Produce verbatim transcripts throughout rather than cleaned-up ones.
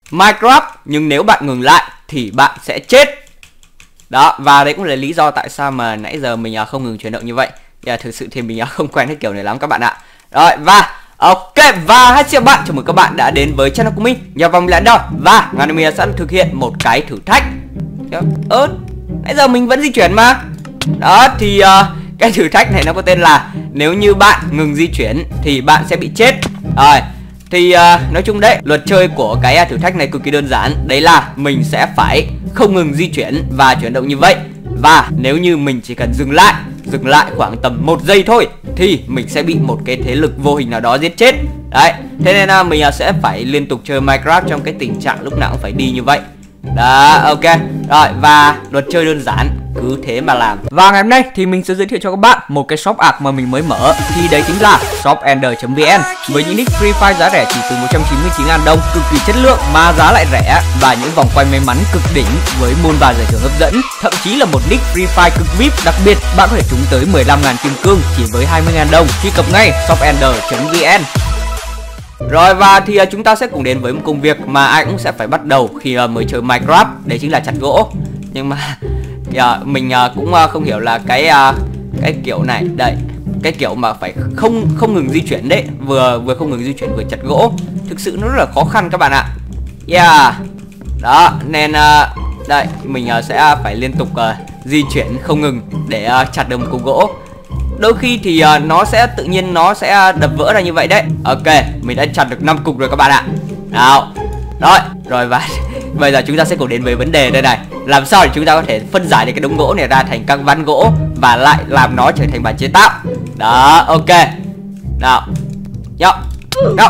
Minecraft, nhưng nếu bạn ngừng lại thì bạn sẽ chết. Đó, và đấy cũng là lý do tại sao mà nãy giờ mình không ngừng chuyển động như vậy. Yeah, thực sự thì mình không quen cái kiểu này lắm các bạn ạ. Rồi, và ok, và hai chào bạn, chào mừng các bạn đã đến với channel của mình, nhà vòng lãnh đạo. Và ngày nay mình sẽ thực hiện một cái thử thách. Ơ, nãy giờ mình vẫn di chuyển mà. Đó, thì uh, cái thử thách này nó có tên là nếu như bạn ngừng di chuyển thì bạn sẽ bị chết. Rồi, thì uh, nói chung đấy, luật chơi của cái thử thách này cực kỳ đơn giản. Đấy là mình sẽ phải không ngừng di chuyển và chuyển động như vậy. Và nếu như mình chỉ cần dừng lại Dừng lại khoảng tầm một giây thôi thì mình sẽ bị một cái thế lực vô hình nào đó giết chết. Đấy, thế nên uh, mình uh, sẽ phải liên tục chơi Minecraft trong cái tình trạng lúc nào cũng phải đi như vậy. Đó, ok. Rồi, và luật chơi đơn giản, cứ thế mà làm. Và ngày hôm nay thì mình sẽ giới thiệu cho các bạn một cái shop ạc mà mình mới mở. Thì đấy chính là shopender chấm vn. Với những nick Free Fire giá rẻ chỉ từ một trăm chín mươi chín nghìn đồng, cực kỳ chất lượng mà giá lại rẻ. Và những vòng quay may mắn cực đỉnh với muôn vàn giải thưởng hấp dẫn. Thậm chí là một nick Free Fire cực vi ai pi đặc biệt, bạn có thể trúng tới mười lăm nghìn kim cương chỉ với hai mươi nghìn đồng. Truy cập ngay shopender chấm vn. Rồi, và thì uh, chúng ta sẽ cùng đến với một công việc mà ai cũng sẽ phải bắt đầu khi uh, mới chơi Minecraft. Đấy chính là chặt gỗ. Nhưng mà uh, mình uh, cũng uh, không hiểu là cái uh, cái kiểu này. Đây, cái kiểu mà phải không không ngừng di chuyển đấy. Vừa vừa không ngừng di chuyển vừa chặt gỗ. Thực sự nó rất là khó khăn các bạn ạ. Yeah. Đó, nên uh, đây, mình uh, sẽ phải liên tục uh, di chuyển không ngừng để uh, chặt được một cục gỗ. Đôi khi thì uh, nó sẽ tự nhiên nó sẽ đập vỡ ra như vậy đấy. Ok, mình đã chặt được năm cục rồi các bạn ạ. Nào. Rồi, rồi và bây giờ chúng ta sẽ cùng đến với vấn đề đây này. Làm sao để chúng ta có thể phân giải được cái đống gỗ này ra thành các ván gỗ và lại làm nó trở thành bàn chế tạo. Đó, ok. Nào. Nhóc. Nhóc.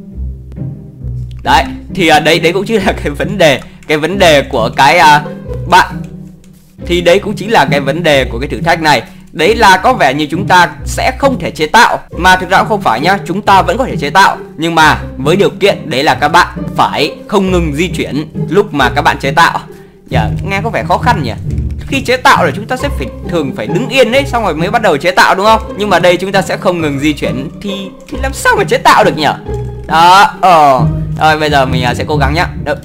Đấy, thì uh, đấy đấy cũng chính là cái vấn đề, cái vấn đề của cái uh, bạn. Thì đấy cũng chính là cái vấn đề của cái thử thách này. Đấy là có vẻ như chúng ta sẽ không thể chế tạo. Mà thực ra cũng không phải nhá, chúng ta vẫn có thể chế tạo. Nhưng mà với điều kiện đấy là các bạn phải không ngừng di chuyển lúc mà các bạn chế tạo. Dạ, nghe có vẻ khó khăn nhỉ. Khi chế tạo là chúng ta sẽ phải thường phải đứng yên đấy, xong rồi mới bắt đầu chế tạo đúng không? Nhưng mà đây chúng ta sẽ không ngừng di chuyển. Thì, thì làm sao mà chế tạo được nhỉ? Đó, ờ rồi bây giờ mình sẽ cố gắng nhá. Được.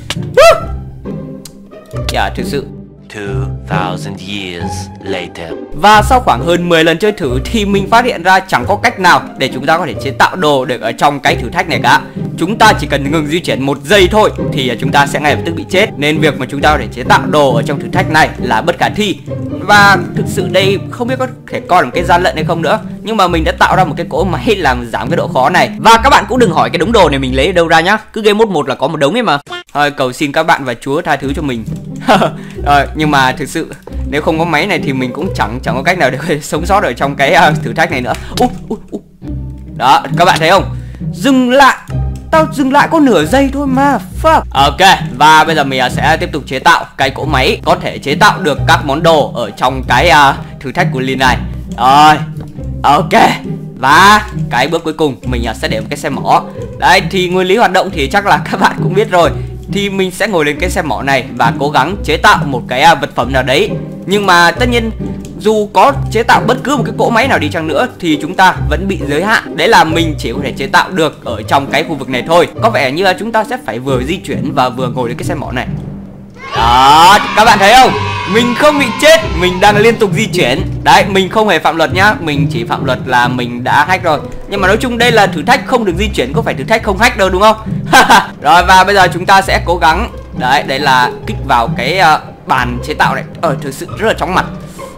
Dạ, thực sự two thousand years later. Và sau khoảng hơn mười lần chơi thử thì mình phát hiện ra chẳng có cách nào để chúng ta có thể chế tạo đồ được ở trong cái thử thách này cả. Chúng ta chỉ cần ngừng di chuyển một giây thôi thì chúng ta sẽ ngay lập tức bị chết. Nên việc mà chúng ta có thể chế tạo đồ ở trong thử thách này là bất khả thi. Và thực sự đây không biết có thể coi là một cái gian lận hay không nữa. Nhưng mà mình đã tạo ra một cái cỗ máy làm giảm cái độ khó này. Và các bạn cũng đừng hỏi cái đống đồ này mình lấy ở đâu ra nhá. Cứ game mode một là có một đống ấy mà. Thôi, cầu xin các bạn và Chúa tha thứ cho mình. Rồi, nhưng mà thực sự nếu không có máy này thì mình cũng chẳng chẳng có cách nào để sống sót ở trong cái uh, thử thách này nữa. uh, uh, uh. Đó, các bạn thấy không? Dừng lại. Tao dừng lại có nửa giây thôi mà. Fuck. Ok, và bây giờ mình uh, sẽ tiếp tục chế tạo cái cỗ máy có thể chế tạo được các món đồ ở trong cái uh, thử thách của Lin này. Rồi, ok. Và cái bước cuối cùng mình uh, sẽ để một cái xe mỏ. Đấy, thì nguyên lý hoạt động thì chắc là các bạn cũng biết rồi. Thì mình sẽ ngồi lên cái xe mỏ này và cố gắng chế tạo một cái vật phẩm nào đấy. Nhưng mà tất nhiên dù có chế tạo bất cứ một cái cỗ máy nào đi chăng nữa thì chúng ta vẫn bị giới hạn. Đấy là mình chỉ có thể chế tạo được ở trong cái khu vực này thôi. Có vẻ như là chúng ta sẽ phải vừa di chuyển và vừa ngồi lên cái xe mỏ này. Đó, các bạn thấy không? Mình không bị chết, mình đang liên tục di chuyển. Đấy, mình không hề phạm luật nhá. Mình chỉ phạm luật là mình đã hack rồi. Nhưng mà nói chung đây là thử thách không được di chuyển, có phải thử thách không hack đâu đúng không? Rồi, và bây giờ chúng ta sẽ cố gắng. Đấy, đấy là kích vào cái uh, bàn chế tạo này. Ờ, thực sự rất là chóng mặt.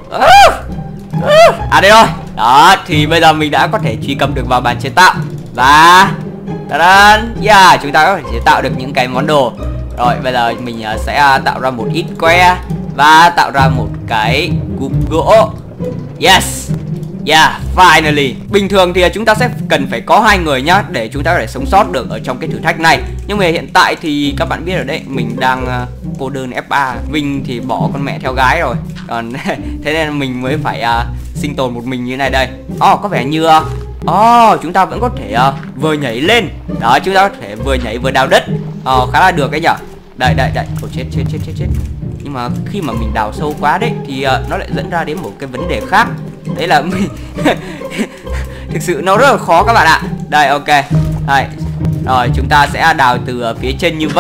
À đây rồi. Đó, thì bây giờ mình đã có thể truy cập được vào bàn chế tạo. Và yeah, chúng ta có thể chế tạo được những cái món đồ. Rồi, bây giờ mình uh, sẽ uh, tạo ra một ít que và tạo ra một cái cục gỗ. Yes. Yeah, finally. Bình thường thì chúng ta sẽ cần phải có hai người nhá để chúng ta có thể sống sót được ở trong cái thử thách này. Nhưng mà hiện tại thì các bạn biết rồi đấy, mình đang uh, cô đơn ép ba. Vinh thì bỏ con mẹ theo gái rồi. Còn thế nên mình mới phải uh, sinh tồn một mình như thế này đây. Oh, có vẻ như uh, oh, chúng ta vẫn có thể uh, vừa nhảy lên. Đó, chúng ta có thể vừa nhảy vừa đào đất. Oh, khá là được đấy nhở. Đây, đây, đây. Ôi, chết, chết, chết, chết, chết. Nhưng mà khi mà mình đào sâu quá đấy thì uh, nó lại dẫn ra đến một cái vấn đề khác. Đấy là mình thực sự nó rất là khó các bạn ạ. Đây, ok. Đây. Rồi, chúng ta sẽ đào từ phía trên như vậy.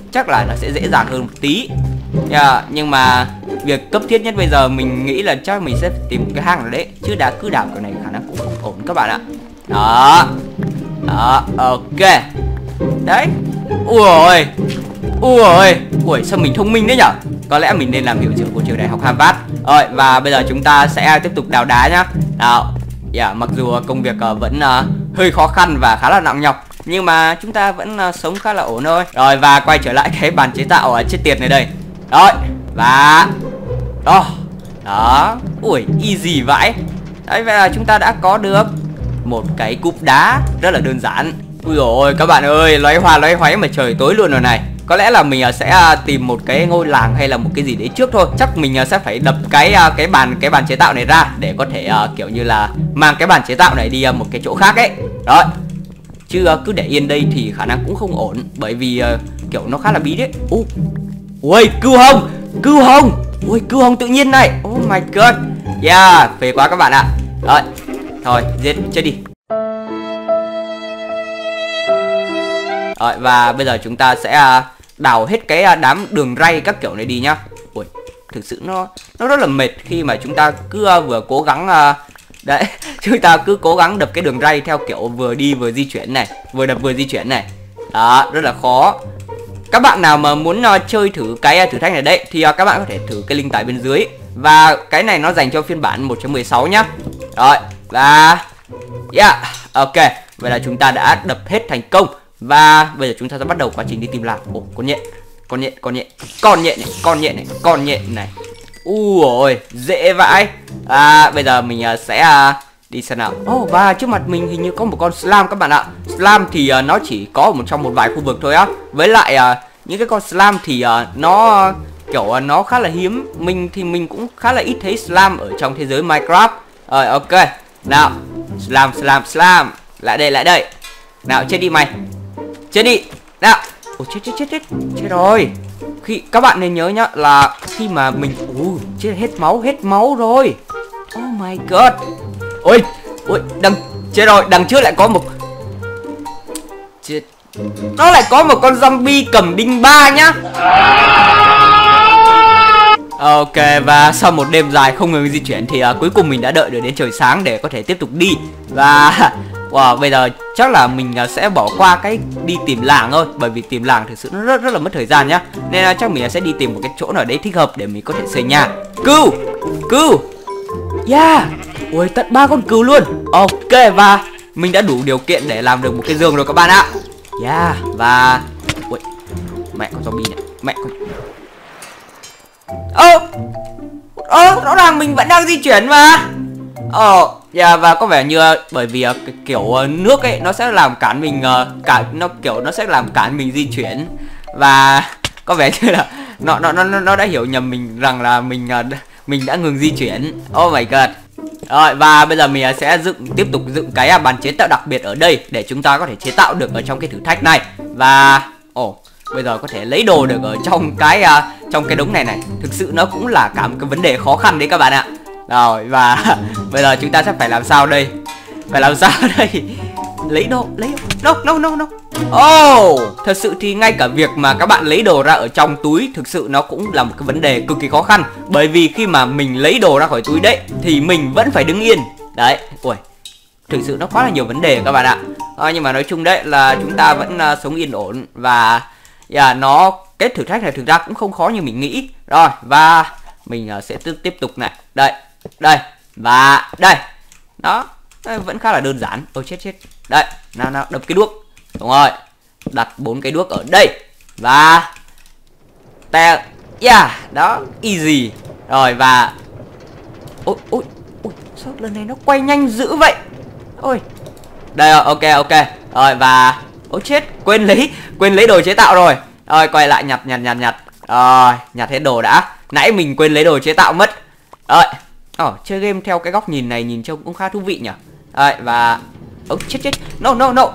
chắc là nó sẽ dễ dàng hơn một tí. Yeah, nhưng mà việc cấp thiết nhất bây giờ mình nghĩ là chắc mình sẽ tìm một cái hang nào đấy, chứ đã cứ đào kiểu này khả năng cũng không ổn các bạn ạ. Đó. Đó, ok. Đấy. Ui ôi. Ui ôi. Ui, sao mình thông minh đấy nhở? Có lẽ mình nên làm hiệu trưởng của trường đại học Harvard. Rồi, và bây giờ chúng ta sẽ tiếp tục đào đá nhá. Nào. Yeah, mặc dù công việc uh, vẫn uh, hơi khó khăn và khá là nặng nhọc, nhưng mà chúng ta vẫn uh, sống khá là ổn thôi. Rồi, và quay trở lại cái bàn chế tạo ở chết tiệt này đây. Rồi, và đó. Đó. Ui, easy vãi. Đấy, vậy là chúng ta đã có được một cái cúp đá rất là đơn giản. Ui dồi ôi, các bạn ơi, loáy hoa loáy hoáy mà trời tối luôn rồi này. Có lẽ là mình sẽ tìm một cái ngôi làng hay là một cái gì đấy trước thôi. Chắc mình sẽ phải đập cái cái bàn cái bàn chế tạo này ra để có thể uh, kiểu như là mang cái bàn chế tạo này đi uh, một cái chỗ khác ấy. Rồi. Chứ uh, cứ để yên đây thì khả năng cũng không ổn, bởi vì uh, kiểu nó khá là bí đấy. Ui, ui cưu hồng, cưu hồng. Ui, cưu hồng tự nhiên này. Oh my god. Yeah, phê quá các bạn ạ. Rồi. Thôi, giết chết đi. Rồi, và bây giờ chúng ta sẽ đào hết cái đám đường ray các kiểu này đi nhá. Ui, thực sự nó nó rất là mệt khi mà chúng ta cứ vừa cố gắng đấy, chúng ta cứ cố gắng đập cái đường ray theo kiểu vừa đi vừa di chuyển này, vừa đập vừa di chuyển này. Đó, rất là khó. Các bạn nào mà muốn uh, chơi thử cái uh, thử thách này đấy thì uh, các bạn có thể thử cái link tại bên dưới. Và cái này nó dành cho phiên bản một chấm mười sáu nhá. Rồi, và yeah, ok. Vậy là chúng ta đã đập hết thành công. Và bây giờ chúng ta sẽ bắt đầu quá trình đi tìm làng. Ồ, con nhện, con nhện, con nhện, con nhện này, con nhện này, con nhện này. Ui ôi, dễ vãi. À, bây giờ mình uh, sẽ uh, đi xem nào. Ồ, oh, và trước mặt mình hình như có một con slime các bạn ạ. Slime thì uh, nó chỉ có một trong một vài khu vực thôi á. Với lại uh, những cái con slime thì uh, nó uh, kiểu uh, nó khá là hiếm. Mình thì mình cũng khá là ít thấy slime ở trong thế giới Minecraft. Rồi, ok. Nào, slime, slime, slime. Lại đây, lại đây. Nào, chết đi mày. Chết đi. Nào. Ồ, chết, chết, chết, chết. Chết rồi. Khi các bạn nên nhớ nhá là khi mà mình ui chết hết máu hết máu rồi. Oh my god. Ôi ôi đằng chết rồi, đằng trước lại có một chết, nó lại có một con zombie cầm đinh ba nhá. Ok, và sau một đêm dài không ngừng di chuyển thì uh, cuối cùng mình đã đợi được đến trời sáng để có thể tiếp tục đi. Và wow, bây giờ chắc là mình uh, sẽ bỏ qua cái đi tìm làng thôi, bởi vì tìm làng thực sự nó rất rất là mất thời gian nhá. Nên uh, chắc mình uh, sẽ đi tìm một cái chỗ nào đấy thích hợp để mình có thể xây nhà. Cừu, cừu, yeah, ui tận ba con cừu luôn. Ok, và mình đã đủ điều kiện để làm được một cái giường rồi các bạn ạ. Yeah, và ui mẹ con zombie này, mẹ con ơ ơ rõ ràng mình vẫn đang di chuyển mà. Ờ yeah, và có vẻ như bởi vì uh, kiểu uh, nước ấy nó sẽ làm cản mình uh, cản nó kiểu nó sẽ làm cản mình di chuyển, và có vẻ như là nó nó nó nó đã hiểu nhầm mình rằng là mình uh, mình đã ngừng di chuyển. Oh my god. Rồi, và bây giờ mình uh, sẽ dựng tiếp tục dựng cái uh, bàn chế tạo đặc biệt ở đây để chúng ta có thể chế tạo được ở trong cái thử thách này. Và ồ oh, bây giờ có thể lấy đồ được ở trong cái uh, trong cái đống này này. Thực sự nó cũng là cả một cái vấn đề khó khăn đấy các bạn ạ. Rồi, và bây giờ chúng ta sẽ phải làm sao đây? Phải làm sao đây? Lấy đồ, lấy no no no no. Oh, thật sự thì ngay cả việc mà các bạn lấy đồ ra ở trong túi thực sự nó cũng là một cái vấn đề cực kỳ khó khăn, bởi vì khi mà mình lấy đồ ra khỏi túi đấy thì mình vẫn phải đứng yên. Đấy, ui, thực sự nó quá là nhiều vấn đề các bạn ạ. À, nhưng mà nói chung đấy là chúng ta vẫn uh, sống yên ổn, và yeah, nó cái thử thách này thực ra cũng không khó như mình nghĩ. Rồi, và mình uh, sẽ tiếp tiếp tục này. Đây, đây, và đây. Đó, vẫn khá là đơn giản. Ôi chết chết. Đây, nào nào, đập cái đuốc. Đúng rồi. Đặt bốn cái đuốc ở đây. Và tè, yeah, đó, easy. Rồi, và ôi ôi ôi, sao lần này nó quay nhanh dữ vậy? Ôi. Đây rồi, ok ok. Rồi, và ôi chết, quên lấy quên lấy đồ chế tạo rồi. Rồi, quay lại nhặt nhặt nhặt nhặt. Rồi, nhặt hết đồ đã. Nãy mình quên lấy đồ chế tạo mất. Rồi. Ờ, chơi game theo cái góc nhìn này nhìn trông cũng khá thú vị nhỉ. Rồi, và ơ chết chết. No no no.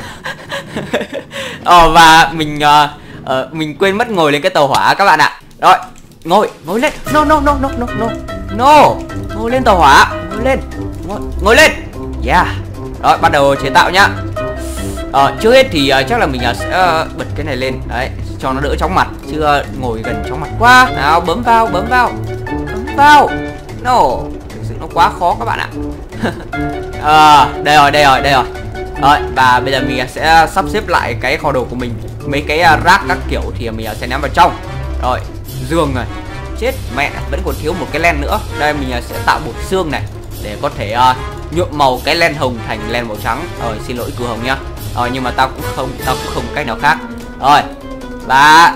Ờ, và mình uh, uh, mình quên mất ngồi lên cái tàu hỏa các bạn ạ. Rồi, ngồi, ngồi lên. No no no no no no. No. Ngồi lên tàu hỏa, ngồi lên. Ngồi, ngồi lên. Yeah. Rồi, bắt đầu chế tạo nhá. Ờ, trước hết thì uh, chắc là mình uh, sẽ uh, bật cái này lên. Đấy, cho nó đỡ chóng mặt, chứ ngồi gần chóng mặt quá. Nào, bấm vào, bấm vào, bấm vào. No, thực sự nó quá khó các bạn ạ. À, đây rồi, đây rồi, đây rồi. Rồi, và bây giờ mình sẽ sắp xếp lại cái kho đồ của mình. Mấy cái rác các kiểu thì mình sẽ ném vào trong. Rồi, giường này. Chết mẹ, vẫn còn thiếu một cái len nữa. Đây mình sẽ tạo bột xương này để có thể uh, nhuộm màu cái len hồng thành len màu trắng. Rồi, xin lỗi cừu hồng nhá. Rồi, nhưng mà tao cũng không tao cũng không cách nào khác. Rồi, và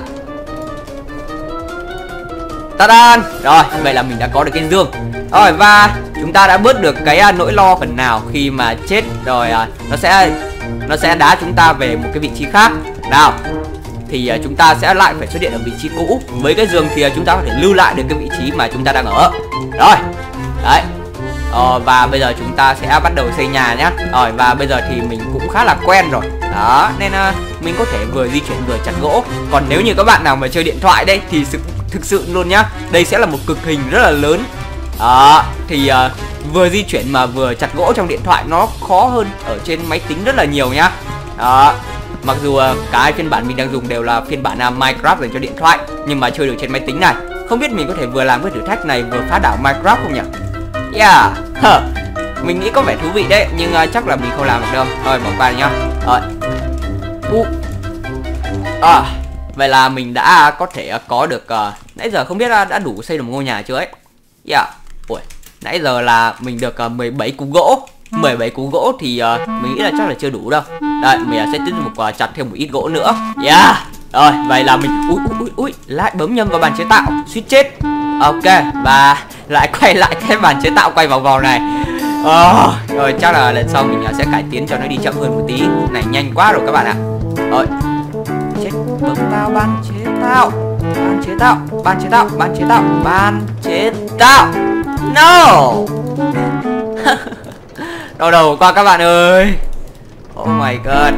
ta-da! Rồi, vậy là mình đã có được cái giường. Rồi, và chúng ta đã bớt được cái uh, nỗi lo phần nào khi mà chết. Rồi, uh, nó sẽ nó sẽ đá chúng ta về một cái vị trí khác. Nào, thì uh, chúng ta sẽ lại phải xuất hiện ở vị trí cũ. Với cái giường thì uh, chúng ta có thể lưu lại được cái vị trí mà chúng ta đang ở. Rồi, đấy. Ờ, và bây giờ chúng ta sẽ bắt đầu xây nhà nhá. Rồi, và bây giờ thì mình cũng khá là quen rồi. Đó, nên uh, mình có thể vừa di chuyển vừa chặt gỗ. Còn nếu như các bạn nào mà chơi điện thoại đây thì thực, thực sự luôn nhá, đây sẽ là một cực hình rất là lớn. Đó, thì uh, vừa di chuyển mà vừa chặt gỗ trong điện thoại nó khó hơn ở trên máy tính rất là nhiều nhá. Đó, mặc dù uh, cả hai phiên bản mình đang dùng đều là phiên bản uh, Minecraft dành cho điện thoại, nhưng mà chơi được trên máy tính này. Không biết mình có thể vừa làm cái thử thách này vừa phá đảo Minecraft không nhỉ? Yeah, huh. Mình nghĩ có vẻ thú vị đấy, nhưng uh, chắc là mình không làm được đâu. Rồi, bỏ qua nhá. Rồi. Uh. À, vậy là mình đã có thể uh, có được uh, nãy giờ không biết uh, đã đủ xây được một ngôi nhà chưa ấy. Yeah. Ui, nãy giờ là mình được uh, mười bảy củ gỗ. mười bảy củ gỗ thì uh, mình nghĩ là chắc là chưa đủ đâu. Đây, mình uh, sẽ tiếp tục uh, chặt thêm một ít gỗ nữa. Yeah. Rồi, vậy là mình ui ui ui ui lại bấm nhầm vào bàn chế tạo, suýt chết. Ok, và lại quay lại cái bàn chế tạo quay vòng vòng này. Oh, rồi chắc là lần sau mình sẽ cải tiến cho nó đi chậm hơn một tí. Này nhanh quá rồi các bạn ạ. Rồi, chết, bấm vào bàn chế tạo, bàn chế tạo, bàn chế tạo, bàn chế tạo, bàn chế tạo. No. Đau đầu qua các bạn ơi. Oh my god.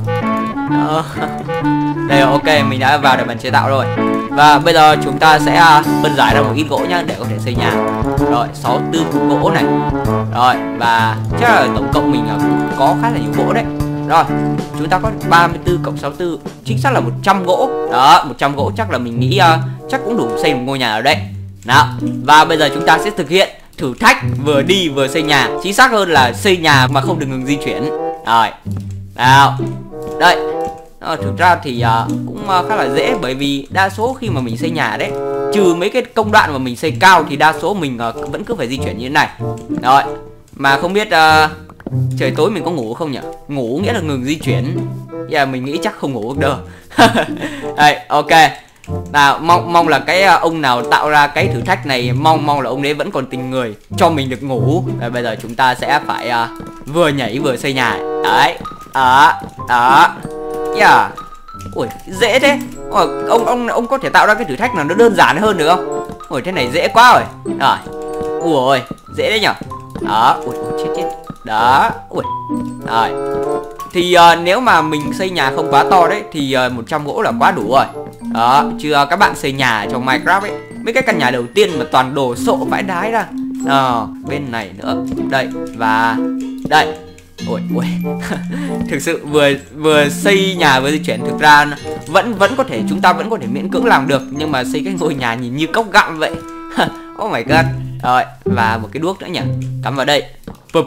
Uh, đây, ok, mình đã vào được bàn chế tạo rồi. Và bây giờ chúng ta sẽ uh, phân giải ra một ít gỗ nhá để có thể xây nhà. Rồi, sáu mươi tư củ gỗ này. Rồi, và chắc là tổng cộng mình uh, cũng có khá là nhiều gỗ đấy. Rồi, chúng ta có ba mươi tư cộng sáu mươi tư, chính xác là một trăm gỗ. Đó, một trăm gỗ chắc là mình nghĩ uh, chắc cũng đủ xây một ngôi nhà ở đây. Nào, và bây giờ chúng ta sẽ thực hiện thử thách vừa đi vừa xây nhà. Chính xác hơn là xây nhà mà không được ngừng di chuyển. Rồi, nào, đây. À, thực ra thì uh, cũng uh, khá là dễ, bởi vì đa số khi mà mình xây nhà đấy, trừ mấy cái công đoạn mà mình xây cao thì đa số mình uh, vẫn cứ phải di chuyển như thế này. Rồi, mà không biết uh, trời tối mình có ngủ không nhỉ? Ngủ nghĩa là ngừng di chuyển. Yeah, mình nghĩ chắc không ngủ được đâu. Đây, ok. Nào, mong mong là cái uh, ông nào tạo ra cái thử thách này, mong mong là ông đấy vẫn còn tình người cho mình được ngủ. Rồi, bây giờ chúng ta sẽ phải uh, vừa nhảy vừa xây nhà. Đấy, đó, đó. Yeah. Ui, dễ thế. Ôi, ông ông ông có thể tạo ra cái thử thách nào nó đơn giản hơn được không? Ui, thế này dễ quá rồi. Rồi. Ui, dễ đấy nhở. Đó, ui, ui chết chết. Đó, ui. Rồi. Thì uh, nếu mà mình xây nhà không quá to đấy thì uh, một trăm gỗ là quá đủ rồi. Đó, chứ uh, các bạn xây nhà trong Minecraft ấy, mấy cái căn nhà đầu tiên mà toàn đồ sộ vãi đái ra. Ờ, bên này nữa. Đây, và đây. Ôi, ôi. Thực sự vừa vừa xây nhà vừa di chuyển, thực ra vẫn vẫn có thể, chúng ta vẫn có thể miễn cưỡng làm được, nhưng mà xây cái ngôi nhà nhìn như cốc gặm vậy. Oh my god. Rồi, và một cái đuốc nữa nhỉ, cắm vào đây. Pụp.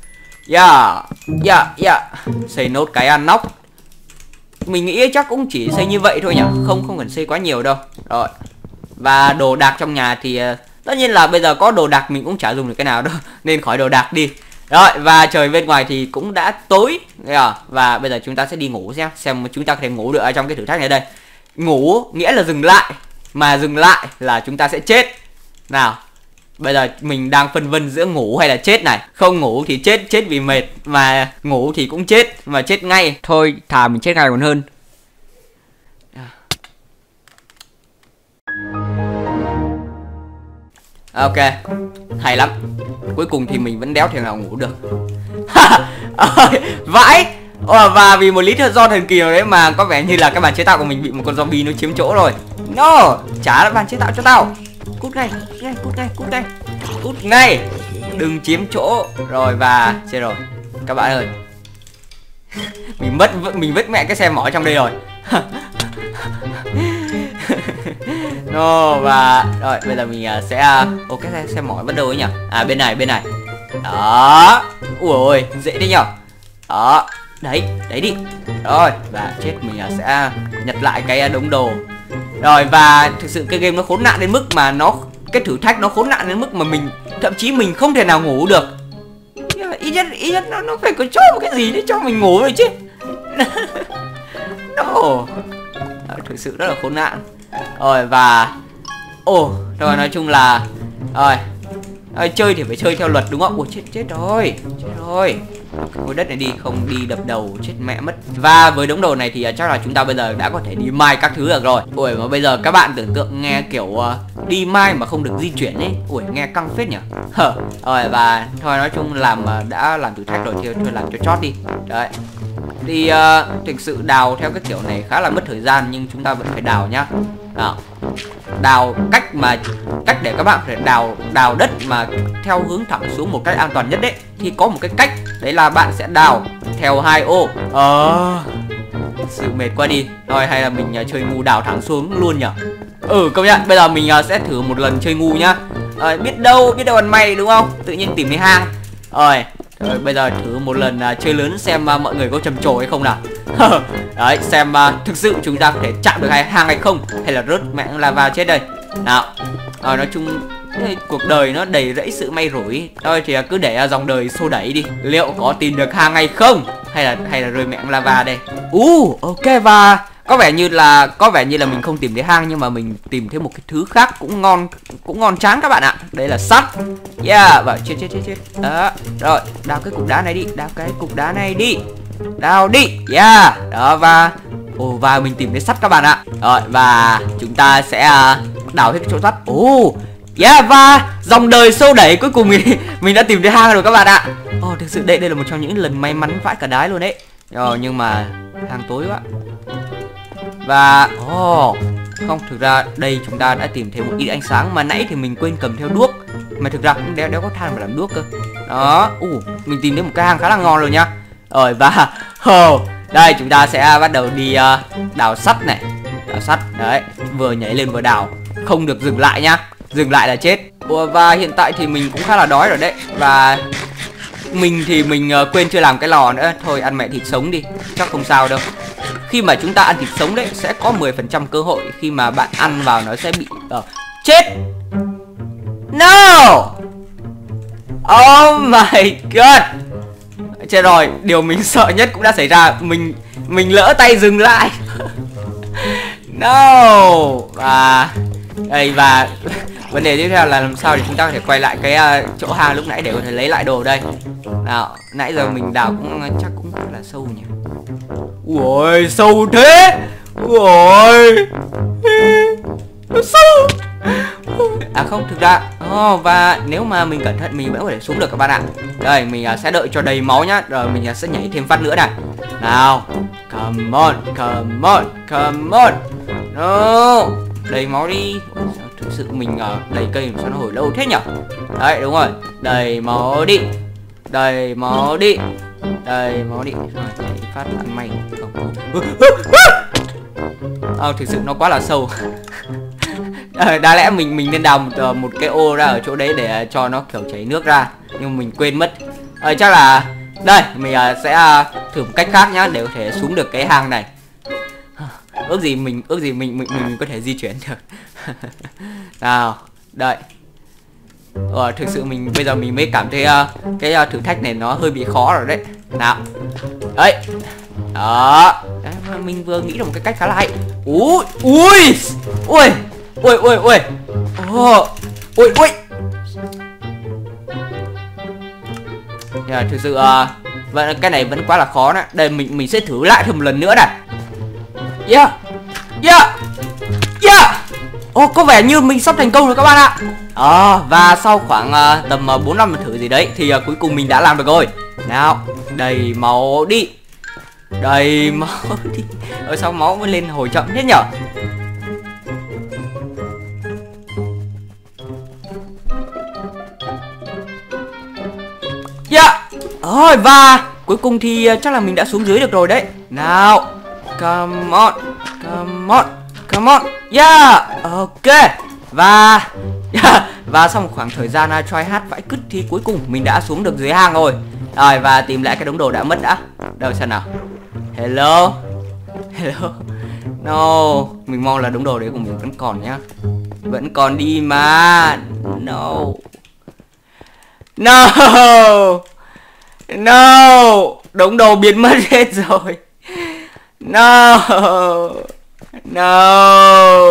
Yeah, yeah, yeah. Xây nốt cái ăn nóc. Mình nghĩ chắc cũng chỉ xây như vậy thôi nhỉ, không không cần xây quá nhiều đâu. Rồi. Và đồ đạc trong nhà thì tất nhiên là bây giờ có đồ đạc mình cũng chả dùng được cái nào đâu, nên khỏi đồ đạc đi. Rồi, và trời bên ngoài thì cũng đã tối. Và bây giờ chúng ta sẽ đi ngủ xem Xem chúng ta có thể ngủ được ở trong cái thử thách này đây. Ngủ nghĩa là dừng lại, mà dừng lại là chúng ta sẽ chết. Nào, bây giờ mình đang phân vân giữa ngủ hay là chết này. Không ngủ thì chết, chết vì mệt. Mà ngủ thì cũng chết, mà chết ngay. Thôi, thà mình chết ngay còn hơn. Ok, hay lắm. Cuối cùng thì mình vẫn đéo thể nào ngủ được. Vãi. Và vì một lý do thần kỳ nào đấy mà có vẻ như là cái bàn chế tạo của mình bị một con zombie nó chiếm chỗ rồi. No, trả lại bàn chế tạo cho tao. Cút ngay, cút ngay, cút ngay, cút ngay, cút ngay. Đừng chiếm chỗ. Rồi, và chết rồi các bạn ơi. Mình mất mình vứt mẹ cái xe mỏ trong đây rồi. No, và rồi bây giờ mình uh, sẽ ô cái xe, xe mỏi bắt đầu ấy nhỉ? À bên này bên này. Đó. Ui ôi dễ đấy nhở. Đó. Đấy đấy đi. Rồi và chết mình uh, sẽ nhặt lại cái uh, đống đồ. Rồi và thực sự cái game nó khốn nạn đến mức mà nó cái thử thách nó khốn nạn đến mức mà mình thậm chí mình không thể nào ngủ được. Ít nhất ít nhất nó nó phải có cho một cái gì để cho mình ngủ rồi chứ. No. Thực sự rất là khốn nạn. Rồi và ồ rồi nói chung là rồi à, chơi thì phải chơi theo luật đúng không? Ủa chết chết rồi chết rồi cái khối đất này đi không đi đập đầu chết mẹ mất. Và với đống đồ này thì uh, chắc là chúng ta bây giờ đã có thể đi mine các thứ được rồi. Ui mà bây giờ các bạn tưởng tượng nghe kiểu uh, đi mine mà không được di chuyển ấy. Ui nghe căng phết nhỉ. Hờ. Rồi và thôi nói chung làm uh, đã làm thử thách rồi thì thôi làm cho chót đi. Đấy. Thì uh, thực sự đào theo cái kiểu này khá là mất thời gian nhưng chúng ta vẫn phải đào nhá. Đó. Đào cách mà cách để các bạn phải đào đào đất mà theo hướng thẳng xuống một cách an toàn nhất đấy thì có một cái cách đấy là bạn sẽ đào theo hai ô. Ờ sự mệt quá đi. Rồi hay là mình uh, chơi ngu đào thẳng xuống luôn nhỉ. Ừ công nhận bây giờ mình uh, sẽ thử một lần chơi ngu nhá. À, biết đâu biết đâu ăn may đúng không, tự nhiên tìm thấy hang. Rồi rồi bây giờ thử một lần uh, chơi lớn xem uh, mọi người có trầm trồ hay không nào. Đấy xem uh, thực sự chúng ta có thể chạm được hai hang hay không hay là rớt mẹ lava chết đây nào. À, nói chung cuộc đời nó đầy rẫy sự may rủi. Thôi thì uh, cứ để uh, dòng đời xô đẩy đi, liệu có tìm được hang hay không hay là hay là rơi mẹ lava đây. Uh ok và có vẻ như là có vẻ như là mình không tìm thấy hang nhưng mà mình tìm thấy một cái thứ khác cũng ngon cũng ngon chán các bạn ạ. Đây là sắt. Yeah và chết chết chết chết. Đó rồi đào cái cục đá này đi, đào cái cục đá này đi, đào đi. Yeah đó và ồ oh, và mình tìm thấy sắt các bạn ạ. Rồi và chúng ta sẽ uh, đào hết cái chỗ sắt. Ồ oh, yeah và dòng đời xô đẩy cuối cùng mình mình đã tìm thấy hang rồi các bạn ạ. Ồ oh, thực sự đây đây là một trong những lần may mắn vãi cả đái luôn đấy. Rồi nhưng mà hang tối quá. Và oh, không thực ra đây chúng ta đã tìm thấy một ít ánh sáng mà nãy thì mình quên cầm theo đuốc mà thực ra cũng đéo đéo có than mà làm đuốc cơ. Đó uh, mình tìm thấy một cái hang khá là ngon rồi nhá. Rồi và oh, đây chúng ta sẽ bắt đầu đi uh, đào sắt này, đào sắt đấy, vừa nhảy lên vừa đào, không được dừng lại nhá, dừng lại là chết. Ủa, và hiện tại thì mình cũng khá là đói rồi đấy và mình thì mình uh, quên chưa làm cái lò nữa, thôi ăn mẹ thịt sống đi, chắc không sao đâu. Khi mà chúng ta ăn thịt sống đấy sẽ có mười phần trăm cơ hội khi mà bạn ăn vào nó sẽ bị uh, chết. No. Oh my god. Chết rồi, điều mình sợ nhất cũng đã xảy ra, mình mình lỡ tay dừng lại. No. Và đây và vấn đề tiếp theo là làm sao để chúng ta có thể quay lại cái uh, chỗ hang lúc nãy để có thể lấy lại đồ đây. Nào, nãy giờ mình đào cũng chắc cũng rất là sâu nhỉ. Ui sâu thế. Ui nó sâu. À không thực ra oh, và nếu mà mình cẩn thận mình vẫn có thể xuống được các bạn ạ. Đây mình uh, sẽ đợi cho đầy máu nhá, rồi mình uh, sẽ nhảy thêm phát nữa này. Nào come on come on come on. No đầy máu đi. Ôi, sao thực sự mình uh, đầy cây sao nó hồi lâu thế nhở. Đấy đúng rồi, đầy máu đi, đầy máu đi, đầy máu đi. Rồi nhảy phát ăn may không. À, thực sự nó quá là sâu. À, đã lẽ mình mình nên đào một, một cái ô ra ở chỗ đấy để cho nó kiểu chảy nước ra nhưng mình quên mất. À, chắc là đây mình uh, sẽ uh, thử một cách khác nhá để có thể xuống được cái hang này. Ước gì mình ước gì mình mình mình có thể di chuyển được. Nào đây. Ờ, thực sự mình bây giờ mình mới cảm thấy uh, cái uh, thử thách này nó hơi bị khó rồi đấy. Nào đấy đó. Đấy, mình vừa nghĩ được một cái cách khá là hay. Ui ui ui ui ui ui oh, ui ui yeah, thực sự uh, vẫn cái này vẫn quá là khó đấy. Đây mình mình sẽ thử lại thêm một lần nữa này. Yeah yeah yeah. Ồ oh, có vẻ như mình sắp thành công rồi các bạn ạ. À, và sau khoảng uh, tầm uh, bốn năm thử gì đấy thì uh, cuối cùng mình đã làm được rồi. Nào đầy máu đi, đầy máu đi. Ở sao máu mới lên hồi chậm thế nhở. Yeah. Rồi và cuối cùng thì uh, chắc là mình đã xuống dưới được rồi đấy. Nào come on Come on, come on, yeah, ok. Và yeah. Và sau một khoảng thời gian uh, try hard vãi cứt thì cuối cùng mình đã xuống được dưới hang rồi. Rồi và tìm lại cái đống đồ đã mất đã. Đâu xem nào. Hello. Hello. No, mình mong là đống đồ đấy của mình vẫn còn nhá. Vẫn còn đi mà. No. No. No. Đống đồ biến mất hết rồi. No. No.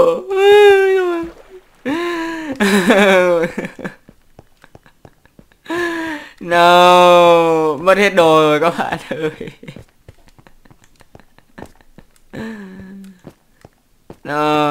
No. Mất hết đồ rồi các bạn ơi. No.